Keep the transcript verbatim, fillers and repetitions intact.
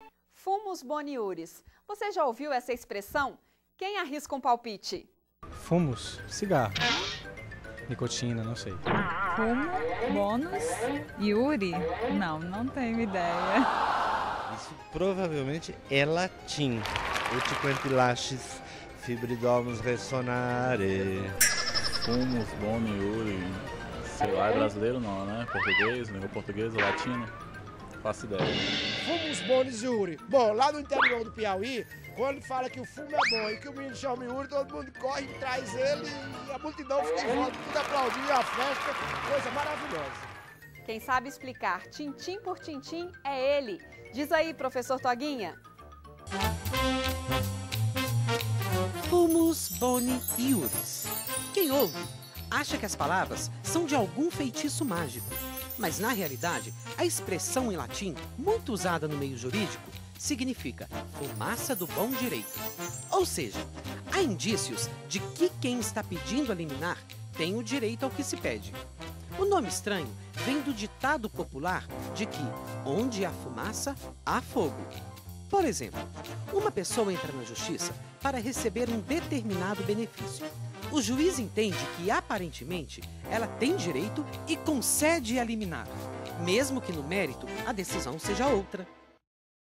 Fumus boni iuris. Você já ouviu essa expressão? Quem arrisca um palpite? Fumus, cigarro. Nicotina, não sei. Fumo, bônus, iuri? Não, não tenho ideia. Isso provavelmente é latim. Ut quantillaches fibridomus ressonare. Fumus, boni, iuri. Sei lá, é brasileiro não, né? Português, língua portuguesa, latino. Não faço ideia. Fumus boni iuri. Bom, lá no interior do Piauí, quando fala que o fumo é bom e que o menino chama iuri, todo mundo corre e traz ele e a multidão fica em volta, tudo aplaudindo, a festa, coisa maravilhosa. Quem sabe explicar tintim por tintim é ele. Diz aí, professor Toguinha. Fumus boni iuris. Quem ouve acha que as palavras são de algum feitiço mágico, mas na realidade a expressão em latim, muito usada no meio jurídico, significa fumaça do bom direito. Ou seja, há indícios de que quem está pedindo a liminar tem o direito ao que se pede. O nome estranho vem do ditado popular de que onde há fumaça, há fogo. Por exemplo, uma pessoa entra na justiça para receber um determinado benefício. O juiz entende que, aparentemente, ela tem direito e concede a liminar, mesmo que no mérito a decisão seja outra.